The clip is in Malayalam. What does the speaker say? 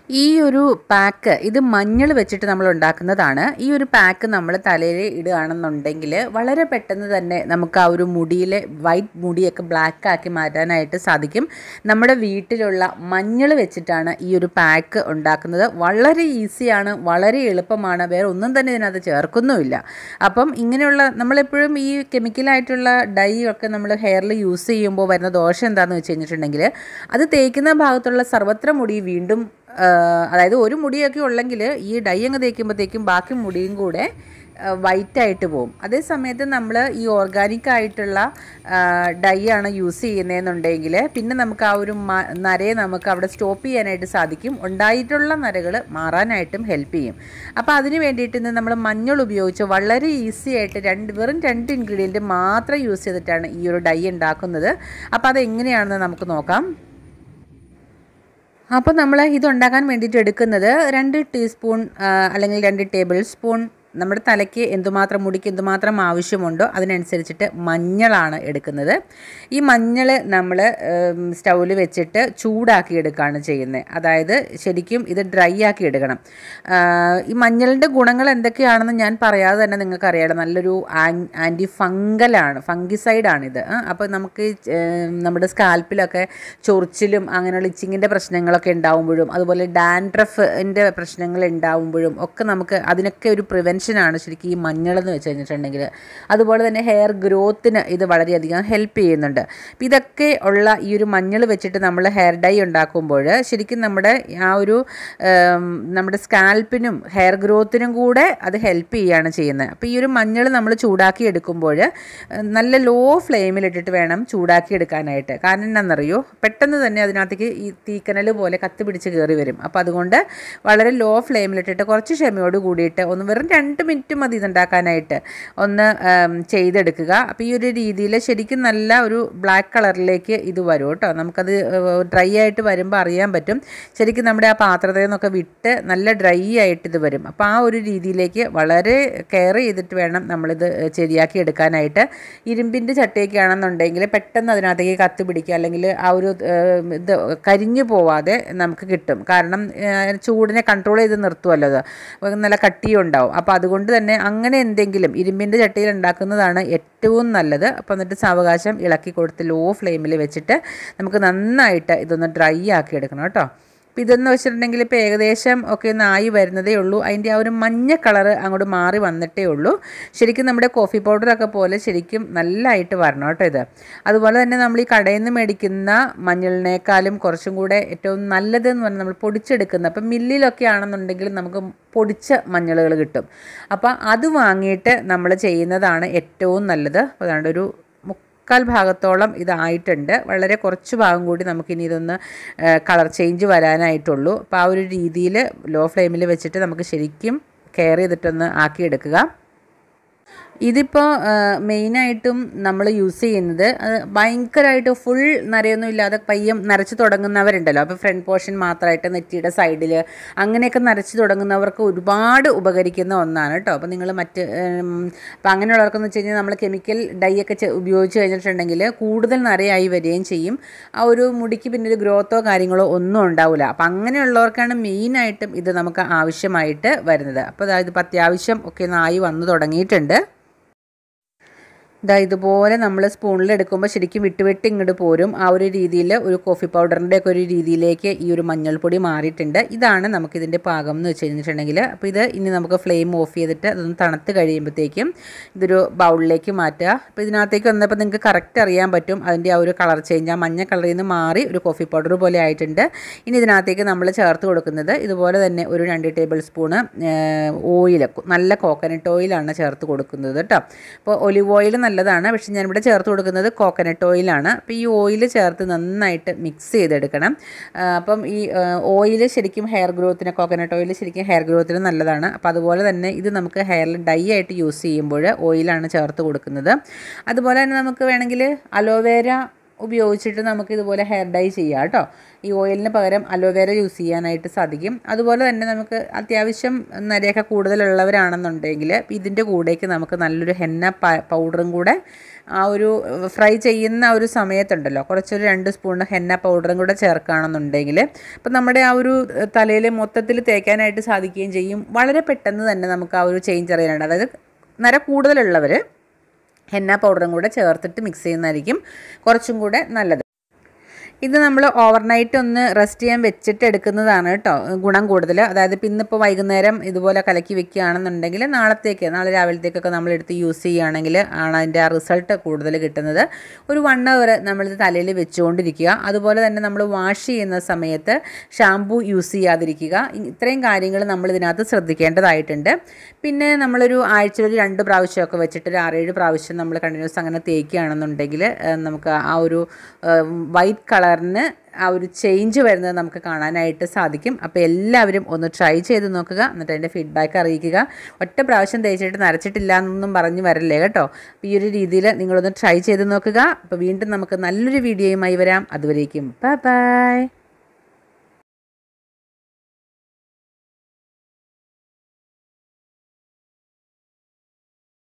ഈ ഒരു പാക്ക് ഇത് മഞ്ഞൾ വെച്ചിട്ട് നമ്മൾ ഉണ്ടാക്കുന്നതാണ്. ഈ ഒരു പാക്ക് നമ്മൾ തലയിൽ ഇടുകയാണെന്നുണ്ടെങ്കിൽ വളരെ പെട്ടെന്ന് തന്നെ നമുക്ക് ആ ഒരു മുടിയിലെ വൈറ്റ് മുടിയൊക്കെ ബ്ലാക്ക് ആക്കി മാറ്റാനായിട്ട് സാധിക്കും. നമ്മുടെ വീട്ടിലുള്ള മഞ്ഞൾ വെച്ചിട്ടാണ് ഈ ഒരു പാക്ക് ഉണ്ടാക്കുന്നത്. വളരെ ഈസിയാണ്, വളരെ എളുപ്പമാണ്, വേറെ ഒന്നും തന്നെ ഇതിനകത്ത് ചേർക്കുന്നുമില്ല. അപ്പം ഇങ്ങനെയുള്ള നമ്മളെപ്പോഴും ഈ കെമിക്കലായിട്ടുള്ള ഡൈ ഒക്കെ നമ്മൾ ഹെയറിൽ യൂസ് ചെയ്യുമ്പോൾ വരുന്ന ദോഷം എന്താണെന്ന് വെച്ച് കഴിഞ്ഞിട്ടുണ്ടെങ്കിൽ അത് തേക്കുന്ന ഭാഗത്തുള്ള സർവ്വത്ര മുടി വീണ്ടും അതായത് ഒരു മുടിയൊക്കെ ഉള്ളെങ്കിൽ ഈ ഡൈ അങ്ങ് തേക്കുമ്പോഴത്തേക്കും ബാക്കി മുടിയും കൂടെ വൈറ്റായിട്ട് പോകും. അതേ സമയത്ത് നമ്മൾ ഈ ഓർഗാനിക് ആയിട്ടുള്ള ഡൈ ആണ് യൂസ് ചെയ്യുന്നതെന്നുണ്ടെങ്കിൽ പിന്നെ നമുക്ക് ആ ഒരു നരയെ നമുക്ക് അവിടെ സ്റ്റോപ്പ് ചെയ്യാനായിട്ട് സാധിക്കും. ഉണ്ടായിട്ടുള്ള നരകൾ മാറാനായിട്ടും ഹെൽപ്പ് ചെയ്യും. അപ്പോൾ അതിന് വേണ്ടിയിട്ട് ഇന്ന് നമ്മൾ മഞ്ഞൾ ഉപയോഗിച്ച് വളരെ ഈസി ആയിട്ട് വെറും 2 ഇൻഗ്രീഡിയൻറ്റ് മാത്രം യൂസ് ചെയ്തിട്ടാണ് ഈ ഒരു ഡൈ ഉണ്ടാക്കുന്നത്. അപ്പോൾ അതെങ്ങനെയാണെന്ന് നമുക്ക് നോക്കാം. അപ്പോൾ നമ്മൾ ഇതുണ്ടാക്കാൻ വേണ്ടിയിട്ട് എടുക്കുന്നത് 2 ടീസ്പൂൺ അല്ലെങ്കിൽ 2 ടേബിൾ സ്പൂൺ നമ്മുടെ തലയ്ക്ക് എന്തുമാത്രം മുടിക്ക് എന്തുമാത്രം ആവശ്യമുണ്ടോ അതിനനുസരിച്ചിട്ട് മഞ്ഞളാണ് എടുക്കുന്നത്. ഈ മഞ്ഞൾ നമ്മൾ സ്റ്റൗവിൽ വെച്ചിട്ട് ചൂടാക്കി എടുക്കുകയാണ് ചെയ്യുന്നത്. അതായത് ശരിക്കും ഇത് ഡ്രൈ ആക്കി എടുക്കണം. ഈ മഞ്ഞളിൻ്റെ ഗുണങ്ങൾ എന്തൊക്കെയാണെന്ന് ഞാൻ പറയാതെ തന്നെ നിങ്ങൾക്കറിയാം. നല്ലൊരു ആൻറ്റി ഫംഗലാണ്, ഫംഗിസൈഡാണിത്. അപ്പോൾ നമുക്ക് നമ്മുടെ സ്കാൽപ്പിലൊക്കെ ചൊറിച്ചിലും അങ്ങനെയുള്ള ഇച്ചിങ്ങിൻ്റെ പ്രശ്നങ്ങളൊക്കെ ഉണ്ടാകുമ്പോഴും അതുപോലെ ഡാൻഡ്രഫിൻ്റെ പ്രശ്നങ്ങൾ ഉണ്ടാകുമ്പോഴും ഒക്കെ നമുക്ക് അതിനൊക്കെ ഒരു പ്രിവെൻഷനാണ് ശരിക്കും ഈ മഞ്ഞളെന്ന് വെച്ച് കഴിഞ്ഞിട്ടുണ്ടെങ്കിൽ. അതുപോലെ തന്നെ ഹെയർ ഗ്രോത്തിന് ഇത് വളരെയധികം ഹെൽപ്പ് ചെയ്യുന്നുണ്ട്. അപ്പോൾ ഇതൊക്കെ ഉള്ള ഈ ഒരു മഞ്ഞൾ വെച്ചിട്ട് നമ്മൾ ഹെയർ ഡൈ ഉണ്ടാക്കുമ്പോൾ ശരിക്കും നമ്മുടെ ആ ഒരു നമ്മുടെ സ്കാൽപ്പിനും ഹെയർ ഗ്രോത്തിനും കൂടെ അത് ഹെൽപ്പ് ചെയ്യുകയാണ് ചെയ്യുന്നത്. അപ്പോൾ ഈ ഒരു മഞ്ഞൾ നമ്മൾ ചൂടാക്കി എടുക്കുമ്പോൾ നല്ല ലോ ഫ്ലെയിമിലിട്ടിട്ട് വേണം ചൂടാക്കി എടുക്കാനായിട്ട്. കാരണം എന്താണെന്നറിയോ, പെട്ടെന്ന് തന്നെ അതിനകത്തേക്ക് ഈ തീക്കനൽ പോലെ കത്തി പിടിച്ച് കയറി വരും. അപ്പോൾ അതുകൊണ്ട് വളരെ ലോ ഫ്ലെയിമിലിട്ടിട്ട് കുറച്ച് ക്ഷമയോട് കൂടിയിട്ട് ഒന്ന് വെറും 2 മിനിറ്റ് മതി ഇതുണ്ടാക്കാനായിട്ട് ഒന്ന് ചെയ്തെടുക്കുക. അപ്പോൾ ഈ ഒരു രീതിയിൽ ശരിക്കും നല്ല ഒരു ബ്ലാക്ക് കളറിലേക്ക് ഇത് വരും കേട്ടോ. നമുക്കത് ഡ്രൈ ആയിട്ട് വരുമ്പോൾ അറിയാൻ പറ്റും. ശരിക്കും നമ്മുടെ ആ പാത്രത്തിൽ നിന്നൊക്കെ വിട്ട് നല്ല ഡ്രൈ ആയിട്ട് ഇത് വരും. അപ്പോൾ ആ ഒരു രീതിയിലേക്ക് വളരെ കെയർ ചെയ്തിട്ട് വേണം നമ്മളിത് ശരിയാക്കി എടുക്കാനായിട്ട്. ഇരുമ്പിൻ്റെ ചട്ടിയൊക്കെ ആണെന്നുണ്ടെങ്കിൽ പെട്ടെന്ന് അതിനകത്തേക്ക് കത്തി പിടിക്കുക അല്ലെങ്കിൽ ആ ഒരു ഇത് കരിഞ്ഞു പോവാതെ നമുക്ക് കിട്ടും. കാരണം ചൂടിനെ കൺട്രോൾ ചെയ്ത് നിർത്തുമല്ലോ, അത് നല്ല കട്ടിയും ഉണ്ടാവും. അപ്പോൾ അതുകൊണ്ട് തന്നെ അങ്ങനെ എന്തെങ്കിലും ഇരുമ്പിൻ്റെ ചട്ടിയിൽ ഉണ്ടാക്കുന്നതാണ് ഏറ്റവും നല്ലത്. അപ്പോൾ എന്നിട്ട് സാവകാശം ഇളക്കി കൊടുത്ത് ലോ ഫ്ലെയിമിൽ വെച്ചിട്ട് നമുക്ക് നന്നായിട്ട് ഇതൊന്ന് ഡ്രൈ ആക്കി എടുക്കണം കേട്ടോ. അപ്പോൾ ഇതെന്ന് വെച്ചിട്ടുണ്ടെങ്കിൽ ഇപ്പോൾ ഏകദേശം ഒക്കെ ഒന്ന് ആയി വരുന്നതേ ഉള്ളൂ. അതിൻ്റെ ആ ഒരു മഞ്ഞ കളറ് അങ്ങോട്ട് മാറി വന്നിട്ടേ ഉള്ളൂ. ശരിക്കും നമ്മുടെ കോഫി പൗഡറൊക്കെ പോലെ ശരിക്കും നല്ലതായിട്ട് വരണം കേട്ടോ ഇത്. അതുപോലെ തന്നെ നമ്മൾ ഈ കടയിൽ നിന്ന് മേടിക്കുന്ന മഞ്ഞളിനേക്കാളും കുറച്ചും കൂടെ ഏറ്റവും നല്ലതെന്ന് പറഞ്ഞാൽ നമ്മൾ പൊടിച്ചെടുക്കുന്ന, അപ്പം മില്ലിലൊക്കെ ആണെന്നുണ്ടെങ്കിൽ നമുക്ക് പൊടിച്ച മഞ്ഞളുകൾ കിട്ടും. അപ്പോൾ അത് വാങ്ങിയിട്ട് നമ്മൾ ചെയ്യുന്നതാണ് ഏറ്റവും നല്ലത്. അപ്പോൾ അതുകൊണ്ട് ഒരു 3/4 ഭാഗത്തോളം ഇതായിട്ടുണ്ട്. വളരെ കുറച്ച് ഭാഗം കൂടി നമുക്കിനി ഇതൊന്ന് കളർ ചേഞ്ച് വരാനായിട്ടുള്ളൂ. അപ്പോൾ ആ ഒരു രീതിയിൽ ലോ ഫ്ലെയിമിൽ വെച്ചിട്ട് നമുക്ക് ശരിക്കും കെയർ ചെയ്തിട്ടൊന്ന് ആക്കിയെടുക്കുക. ഇതിപ്പോൾ മെയിനായിട്ടും നമ്മൾ യൂസ് ചെയ്യുന്നത് ഭയങ്കരമായിട്ട് ഫുൾ നരയൊന്നും ഇല്ലാതെ പയ്യം നരച്ച് തുടങ്ങുന്നവരുണ്ടല്ലോ. അപ്പോൾ ഫ്രണ്ട് പോർഷൻ മാത്രമായിട്ട് നെറ്റിയുടെ സൈഡിൽ അങ്ങനെയൊക്കെ നരച്ച് തുടങ്ങുന്നവർക്ക് ഒരുപാട് ഉപകരിക്കുന്ന ഒന്നാണ് കേട്ടോ. അപ്പോൾ നിങ്ങൾ അപ്പോൾ അങ്ങനെയുള്ളവർക്കെന്ന് വെച്ച് കഴിഞ്ഞാൽ നമ്മൾ കെമിക്കൽ ഡൈ ഒക്കെ ഉപയോഗിച്ച് കഴിഞ്ഞിട്ടുണ്ടെങ്കിൽ കൂടുതൽ നരയായി വരികയും ചെയ്യും. ആ ഒരു മുടിക്ക് പിന്നെ ഒരു ഗ്രോത്തോ കാര്യങ്ങളോ ഒന്നും ഉണ്ടാവില്ല. അപ്പോൾ അങ്ങനെയുള്ളവർക്കാണ് മെയിനായിട്ടും ഇത് നമുക്ക് ആവശ്യമായിട്ട് വരുന്നത്. അപ്പോൾ അതായത് ഇപ്പോൾ അത്യാവശ്യം ഒക്കെ ഒന്നായി വന്നു തുടങ്ങിയിട്ടുണ്ട്. ഇതുപോലെ നമ്മൾ സ്പൂണിലെടുക്കുമ്പോൾ ശരിക്കും വിട്ട് ഇങ്ങോട്ട് പോരും. ആ ഒരു രീതിയിൽ ഒരു കോഫി പൗഡറിൻ്റെ ഒക്കെ ഒരു രീതിയിലേക്ക് ഈ ഒരു മഞ്ഞൾപ്പൊടി മാറിയിട്ടുണ്ട്. ഇതാണ് നമുക്കിതിൻ്റെ പാകം എന്ന് വെച്ച് കഴിഞ്ഞിട്ടുണ്ടെങ്കിൽ. അപ്പോൾ ഇത് ഇനി നമുക്ക് ഫ്ലെയിം ഓഫ് ചെയ്തിട്ട് അതൊന്ന് തണുത്ത് കഴിയുമ്പോഴത്തേക്കും ഇതൊരു ബൗളിലേക്ക് മാറ്റുക. അപ്പോൾ ഇതിനകത്തേക്ക് വന്നപ്പോൾ നിങ്ങൾക്ക് കറക്റ്റ് അറിയാൻ പറ്റും അതിൻ്റെ ആ ഒരു കളർ ചേഞ്ച്, ആ മഞ്ഞ കളറിൽ നിന്ന് മാറി ഒരു കോഫി പൗഡർ പോലെ ആയിട്ടുണ്ട്. ഇനി ഇതിനകത്തേക്ക് നമ്മൾ ചേർത്ത് കൊടുക്കുന്നത് ഇതുപോലെ തന്നെ ഒരു 2 ടേബിൾ സ്പൂണ് ഓയിൽ, നല്ല കോക്കനട്ട് ഓയിലാണ് ചേർത്ത് കൊടുക്കുന്നത് കേട്ടോ. അപ്പോൾ ഒലിവ് ഓയിൽ നല്ലതാണ്, പക്ഷേ ഞാനിവിടെ ചേർത്ത് കൊടുക്കുന്നത് കോക്കനട്ട് ഓയിലാണ്. അപ്പോൾ ഈ ഓയിൽ ചേർത്ത് നന്നായിട്ട് മിക്സ് ചെയ്തെടുക്കണം. അപ്പം ഈ ഓയിൽ ശരിക്കും ഹെയർ ഗ്രോത്തിന്, കോക്കനട്ട് ഓയിൽ ശരിക്കും ഹെയർ ഗ്രോത്തിന് നല്ലതാണ്. അപ്പോൾ അതുപോലെ തന്നെ ഇത് നമുക്ക് ഹെയറിൽ ഡൈ ആയിട്ട് യൂസ് ചെയ്യുമ്പോൾ ഓയിലാണ് ചേർത്ത് കൊടുക്കുന്നത്. അതുപോലെ തന്നെ നമുക്ക് വേണമെങ്കിൽ അലോവേര ഉപയോഗിച്ചിട്ട് നമുക്ക് ഇതുപോലെ ഹെയർ ഡൈ ചെയ്യാം കേട്ടോ. ഈ ഓയിലിന് പകരം അലോവേര യൂസ് ചെയ്യാനായിട്ട് സാധിക്കും. അതുപോലെ തന്നെ നമുക്ക് അത്യാവശ്യം നരയൊക്കെ കൂടുതലുള്ളവരാണെന്നുണ്ടെങ്കിൽ ഇതിൻ്റെ കൂടേക്ക് നമുക്ക് നല്ലൊരു ഹെന്ന പൗഡറും കൂടെ ആ ഒരു ഫ്രൈ ചെയ്യുന്ന ഒരു സമയത്തുണ്ടല്ലോ കുറച്ചൊരു 2 സ്പൂൺ ഹെന്ന പൗഡറും കൂടെ ചേർക്കുകയാണെന്നുണ്ടെങ്കിൽ അപ്പം നമ്മുടെ ആ ഒരു തലയിൽ മൊത്തത്തിൽ തേക്കാനായിട്ട് സാധിക്കുകയും ചെയ്യും. വളരെ പെട്ടെന്ന് തന്നെ നമുക്ക് ആ ഒരു ചേഞ്ച് അറിയാനുണ്ട്. അതായത് നര കൂടുതലുള്ളവർ ഹെന്ന പൗഡറും കൂടെ ചേർത്തിട്ട് മിക്സ് ചെയ്യുന്നതായിരിക്കും കുറച്ചും കൂടെ നല്ലത്. ഇത് നമ്മൾ ഓവർനൈറ്റ് ഒന്ന് റെസ്റ്റ് ചെയ്യാൻ വെച്ചിട്ട് എടുക്കുന്നതാണ് കേട്ടോ ഗുണം കൂടുതൽ. അതായത് ഇന്നിപ്പോൾ വൈകുന്നേരം ഇതുപോലെ കലക്കി വെക്കുകയാണെന്നുണ്ടെങ്കിൽ നാളെ രാവിലത്തേക്കൊക്കെ നമ്മളെടുത്ത് യൂസ് ചെയ്യുകയാണെങ്കിൽ ആണ് അതിൻ്റെ ആ റിസൾട്ട് കൂടുതൽ കിട്ടുന്നത്. ഒരു 1 hour നമ്മളിത് തലയിൽ വെച്ചുകൊണ്ടിരിക്കുക. അതുപോലെ തന്നെ നമ്മൾ വാഷ് ചെയ്യുന്ന സമയത്ത് ഷാംപൂ യൂസ് ചെയ്യാതിരിക്കുക. ഇത്രയും കാര്യങ്ങൾ നമ്മൾ ഇതിനകത്ത് ശ്രദ്ധിക്കേണ്ടതായിട്ടുണ്ട്. പിന്നെ നമ്മളൊരു ആഴ്ചയിൽ 2 പ്രാവശ്യമൊക്കെ വെച്ചിട്ട് ഒരു 6-7 പ്രാവശ്യം നമ്മൾ കണ്ടിന്യൂസ് അങ്ങനെ തേക്കുകയാണെന്നുണ്ടെങ്കിൽ നമുക്ക് ആ ഒരു വൈറ്റ് കളറിന് ആ ഒരു ചേഞ്ച് വരുന്നത് നമുക്ക് കാണാനായിട്ട് സാധിക്കും. അപ്പോൾ എല്ലാവരും ഒന്ന് ട്രൈ ചെയ്ത് നോക്കുക. എന്നിട്ട് അതിൻ്റെ ഫീഡ്ബാക്ക് അറിയിക്കുക. ഒറ്റ പ്രാവശ്യം തേച്ചിട്ട് നരച്ചിട്ടില്ല എന്നൊന്നും പറഞ്ഞ് വരല്ലേ കേട്ടോ. അപ്പോൾ ഈ ഒരു രീതിയിൽ നിങ്ങളൊന്ന് ട്രൈ ചെയ്ത് നോക്കുക. അപ്പോൾ വീണ്ടും നമുക്ക് നല്ലൊരു വീഡിയോയുമായി വരാം. അതുവരേക്കും ബൈ ബൈ.